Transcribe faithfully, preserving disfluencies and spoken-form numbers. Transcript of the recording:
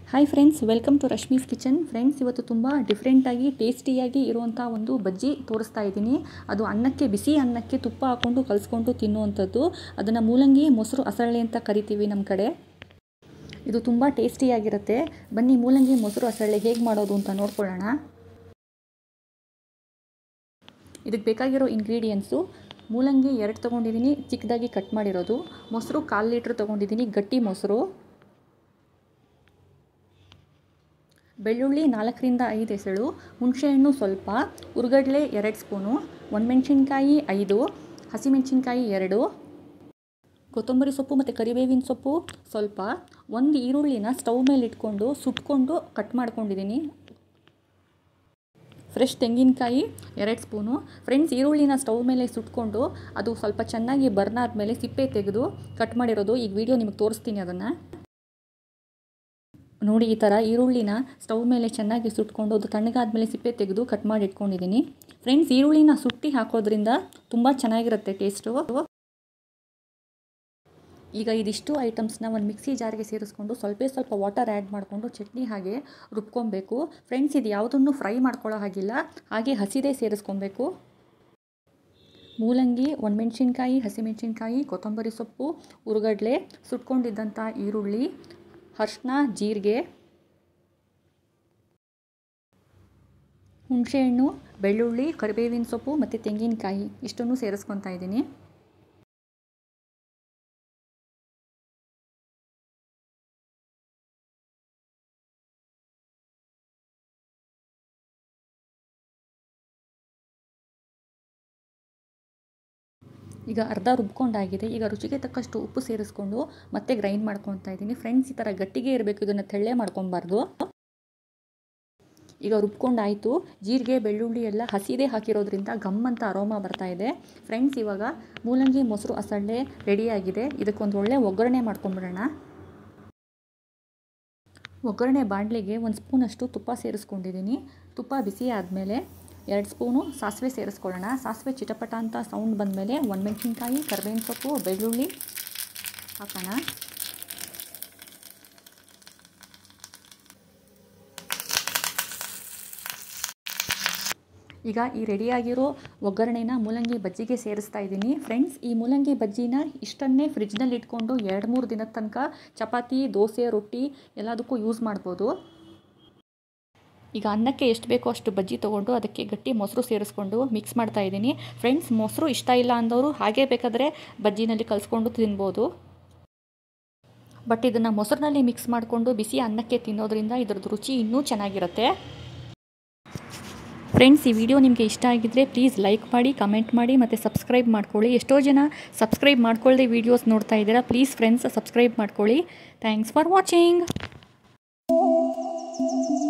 Hi friends, welcome to Rashmi's kitchen. Friends, ಇವತ್ತು ತುಂಬ ಡಿಫ್ರೆಂಟಾಗಿ ಟೇಸ್ಟಿಯಾಗಿ ಇರುವಂಥ ಒಂದು ಬಜ್ಜಿ ತೋರಿಸ್ತಾ ಇದ್ದೀನಿ. ಅದು ಅನ್ನಕ್ಕೆ, ಬಿಸಿ ಅನ್ನಕ್ಕೆ ತುಪ್ಪ ಹಾಕ್ಕೊಂಡು ಕಲಿಸ್ಕೊಂಡು ತಿನ್ನುವಂಥದ್ದು. ಅದನ್ನು ಮೂಲಂಗಿ ಮೊಸರು ಅಸಳ್ಳೆ ಅಂತ ಕರಿತೀವಿ ನಮ್ಮ ಕಡೆ. ಇದು ತುಂಬ ಟೇಸ್ಟಿಯಾಗಿರುತ್ತೆ. ಬನ್ನಿ ಮೂಲಂಗಿ ಮೊಸರು ಅಸಳ್ಳೆ ಹೇಗೆ ಮಾಡೋದು ಅಂತ ನೋಡ್ಕೊಳ್ಳೋಣ. ಇದಕ್ಕೆ ಬೇಕಾಗಿರೋ ಇಂಗ್ರೀಡಿಯೆಂಟ್ಸು: ಮೂಲಂಗಿ ಎರಡು ತೊಗೊಂಡಿದ್ದೀನಿ, ಚಿಕ್ಕದಾಗಿ ಕಟ್ ಮಾಡಿರೋದು. ಮೊಸರು ಕಾಲು ಲೀಟ್ರ್ ತೊಗೊಂಡಿದ್ದೀನಿ, ಗಟ್ಟಿ ಮೊಸರು. ಬೆಳ್ಳುಳ್ಳಿ ನಾಲ್ಕರಿಂದ ಐದು ಎಸಳು, ಹುಣಸೆಹಣ್ಣು ಸ್ವಲ್ಪ, ಉರ್ಗಡ್ಲೆ ಎರಡು ಸ್ಪೂನು, ಒಣಮೆಣ್ಸಿನ್ಕಾಯಿ ಐದು, ಹಸಿಮೆಣ್ಸಿನ್ಕಾಯಿ ಎರಡು, ಕೊತ್ತಂಬರಿ ಸೊಪ್ಪು ಮತ್ತು ಕರಿಬೇವಿನ ಸೊಪ್ಪು ಸ್ವಲ್ಪ, ಒಂದು ಈರುಳ್ಳಿನ ಸ್ಟವ್ ಮೇಲೆ ಇಟ್ಕೊಂಡು ಸುಟ್ಕೊಂಡು ಕಟ್ ಮಾಡ್ಕೊಂಡಿದ್ದೀನಿ. ಫ್ರೆಶ್ ತೆಂಗಿನಕಾಯಿ ಎರಡು ಸ್ಪೂನು. ಫ್ರೆಂಡ್ಸ್, ಈರುಳ್ಳಿನ ಸ್ಟವ್ ಮೇಲೆ ಸುಟ್ಕೊಂಡು ಅದು ಸ್ವಲ್ಪ ಚೆನ್ನಾಗಿ ಬರ್ನ್ ಆದಮೇಲೆ ಸಿಪ್ಪೆ ತೆಗೆದು ಕಟ್ ಮಾಡಿರೋದು. ಈಗ ವಿಡಿಯೋ ನಿಮಗೆ ತೋರಿಸ್ತೀನಿ. ಅದನ್ನು ನೋಡಿ, ಈ ಥರ ಈರುಳ್ಳಿನ ಸ್ಟವ್ ಮೇಲೆ ಚೆನ್ನಾಗಿ ಸುಟ್ಕೊಂಡು ಅದು ತಣ್ಣಗಾದ್ಮೇಲೆ ಸಿಪ್ಪೆ ತೆಗೆದು ಕಟ್ ಮಾಡಿ ಇಟ್ಕೊಂಡಿದ್ದೀನಿ. ಫ್ರೆಂಡ್ಸ್, ಈರುಳ್ಳಿನ ಸುಟ್ಟಿ ಹಾಕೋದ್ರಿಂದ ತುಂಬ ಚೆನ್ನಾಗಿರುತ್ತೆ ಟೇಸ್ಟು. ಈಗ ಇದಿಷ್ಟು ಐಟಮ್ಸ್ನ ಒಂದು ಮಿಕ್ಸಿ ಜಾರ್ಗೆ ಸೇರಿಸ್ಕೊಂಡು ಸ್ವಲ್ಪ ಸ್ವಲ್ಪ ವಾಟರ್ ಆ್ಯಡ್ ಮಾಡಿಕೊಂಡು ಚಟ್ನಿ ಹಾಗೆ ರುಬ್ಕೊಬೇಕು. ಫ್ರೆಂಡ್ಸ್, ಇದು ಯಾವುದನ್ನು ಫ್ರೈ ಮಾಡ್ಕೊಳ್ಳೋ ಹಾಗಿಲ್ಲ, ಹಾಗೆ ಹಸಿದೇ ಸೇರಿಸ್ಕೊಬೇಕು. ಮೂಲಂಗಿ, ಒಣಮೆಣ್ಸಿನ್ಕಾಯಿ, ಹಸಿಮೆಣ್ಸಿನ್ಕಾಯಿ, ಕೊತ್ತಂಬರಿ ಸೊಪ್ಪು, ಉರ್ಗಡ್ಲೆ, ಸುಟ್ಕೊಂಡಿದ್ದಂಥ ಈರುಳ್ಳಿ, ಅರಿಶಿನ, ಜೀರಿಗೆ, ಹುಣಸೆಹಣ್ಣು, ಬೆಳ್ಳುಳ್ಳಿ, ಕರಿಬೇವಿನ ಸೊಪ್ಪು ಮತ್ತು ತೆಂಗಿನಕಾಯಿ ಇಷ್ಟನ್ನು ಸೇರಿಸ್ಕೊತಾ ಇದ್ದೀನಿ. ಈಗ ಅರ್ಧ ರುಬ್ಕೊಂಡಾಗಿದೆ. ಈಗ ರುಚಿಗೆ ತಕ್ಕಷ್ಟು ಉಪ್ಪು ಸೇರಿಸ್ಕೊಂಡು ಮತ್ತೆ ಗ್ರೈಂಡ್ ಮಾಡ್ಕೊತಾ ಇದ್ದೀನಿ. ಫ್ರೆಂಡ್ಸ್, ಈ ಥರ ಗಟ್ಟಿಗೆ ಇರಬೇಕು, ಇದನ್ನು ತೆಳ್ಳೆ ಮಾಡ್ಕೊಬಾರ್ದು. ಈಗ ರುಬ್ಕೊಂಡಾಯಿತು. ಜೀರಿಗೆ, ಬೆಳ್ಳುಳ್ಳಿ ಎಲ್ಲ ಹಸಿದೇ ಹಾಕಿರೋದ್ರಿಂದ ಗಮ್ ಅಂತ ಅರೋಮಾ ಬರ್ತಾ ಇದೆ. ಫ್ರೆಂಡ್ಸ್, ಇವಾಗ ಮೂಲಂಗಿ ಮೊಸರು ಅಸಳ್ಳೆ ರೆಡಿಯಾಗಿದೆ. ಇದಕ್ಕೊಂದು ಒಳ್ಳೆ ಒಗ್ಗರಣೆ ಮಾಡ್ಕೊಂಬಿಡೋಣ. ಒಗ್ಗರಣೆ ಬಾಣಲೆಗೆ ಒಂದು ಸ್ಪೂನಷ್ಟು ತುಪ್ಪ ಸೇರಿಸ್ಕೊಂಡಿದ್ದೀನಿ. ತುಪ್ಪ ಬಿಸಿ ಆದಮೇಲೆ ಎರಡು ಸ್ಪೂನು ಸಾಸಿವೆ ಸೇರಿಸ್ಕೊಳ್ಳೋಣ. ಸಾಸಿವೆ ಚಿಟಪಟ ಅಂತ ಸೌಂಡ್ ಬಂದಮೇಲೆ ಒಣಮೆಣ್ಸಿನ್ಕಾಯಿ, ಕರಿಬೇವಿನ ಸೊಪ್ಪು, ಬೆಳ್ಳುಳ್ಳಿ ಹಾಕೋಣ. ಈಗ ಈ ರೆಡಿಯಾಗಿರೋ ಒಗ್ಗರಣೆನ ಮೂಲಂಗಿ ಬಜ್ಜಿಗೆ ಸೇರಿಸ್ತಾ ಇದ್ದೀನಿ. ಫ್ರೆಂಡ್ಸ್, ಈ ಮೂಲಂಗಿ ಬಜ್ಜಿನ ಇಷ್ಟನ್ನೇ ಫ್ರಿಜ್ನಲ್ಲಿ ಇಟ್ಕೊಂಡು ಎರಡು ಮೂರು ದಿನದ ತನಕ ಚಪಾತಿ, ದೋಸೆ, ರೊಟ್ಟಿ ಎಲ್ಲದಕ್ಕೂ ಯೂಸ್ ಮಾಡ್ಬೋದು. ಈಗ ಅನ್ನಕ್ಕೆ ಎಷ್ಟು ಬೇಕೋ ಅಷ್ಟು ಬಜ್ಜಿ ತೊಗೊಂಡು ಅದಕ್ಕೆ ಗಟ್ಟಿ ಮೊಸರು ಸೇರಿಸ್ಕೊಂಡು ಮಿಕ್ಸ್ ಮಾಡ್ತಾ ಇದ್ದೀನಿ. ಫ್ರೆಂಡ್ಸ್, ಮೊಸರು ಇಷ್ಟ ಇಲ್ಲ ಅಂದವರು ಹಾಗೆ ಬೇಕಾದರೆ ಬಜ್ಜಿನಲ್ಲಿ ಕಲಿಸ್ಕೊಂಡು ತಿನ್ಬೋದು. ಬಟ್ ಇದನ್ನು ಮೊಸರಿನಲ್ಲಿ ಮಿಕ್ಸ್ ಮಾಡಿಕೊಂಡು ಬಿಸಿ ಅನ್ನಕ್ಕೆ ತಿನ್ನೋದ್ರಿಂದ ಇದರದ್ದು ರುಚಿ ಇನ್ನೂ ಚೆನ್ನಾಗಿರುತ್ತೆ. ಫ್ರೆಂಡ್ಸ್, ಈ ವಿಡಿಯೋ ನಿಮಗೆ ಇಷ್ಟ ಆಗಿದ್ದರೆ ಪ್ಲೀಸ್ ಲೈಕ್ ಮಾಡಿ, ಕಮೆಂಟ್ ಮಾಡಿ ಮತ್ತು ಸಬ್ಸ್ಕ್ರೈಬ್ ಮಾಡ್ಕೊಳ್ಳಿ. ಎಷ್ಟೋ ಜನ ಸಬ್ಸ್ಕ್ರೈಬ್ ಮಾಡ್ಕೊಳ್ಳದೆ ವೀಡಿಯೋಸ್ ನೋಡ್ತಾ ಇದ್ದೀರಾ. ಪ್ಲೀಸ್ ಫ್ರೆಂಡ್ಸ್, ಸಬ್ಸ್ಕ್ರೈಬ್ ಮಾಡ್ಕೊಳ್ಳಿ. Thanks for watching.